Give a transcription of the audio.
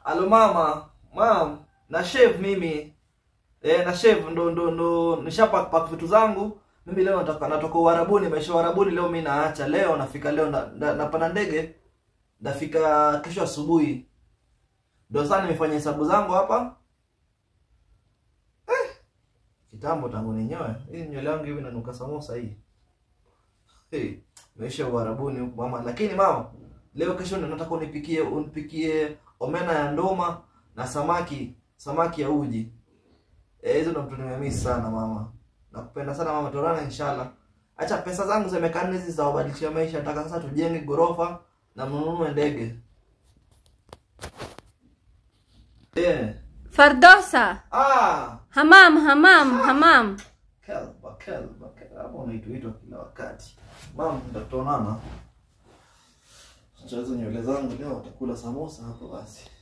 Alo mama, mam, na shave mimi. Na shave ndo nishapack vitu zangu. Mimi leo natoka Uarabuni, maisha Uarabuni leo mimi naacha. Leo nafika leo napanda ndege. Nafika kesho asubuhi. Ndio sana nimefanya hesabu zangu hapa. Kitambo tangu ninyoe. Hii nywele yangu hivi inanuka samosa hii. Maisha Uarabuni huko mama. Lakini mama, leo kesho nataka unipikie omena ya ndoma na samaki ya uji. Hizo ndo mtu nimemiss sana mama. Nakupenda sana mama, torana inshallah. Acha pesa zangu zimekaa hizi za kubadilisha maisha. Nataka sasa tujenge gorofa na mnunue ndege. Fardosa. Hamam. Kelba. Hapo unaitwa kila wakati. Mama, tutaonana. Sasa nywele zangu leo utakula samosa hapo basi.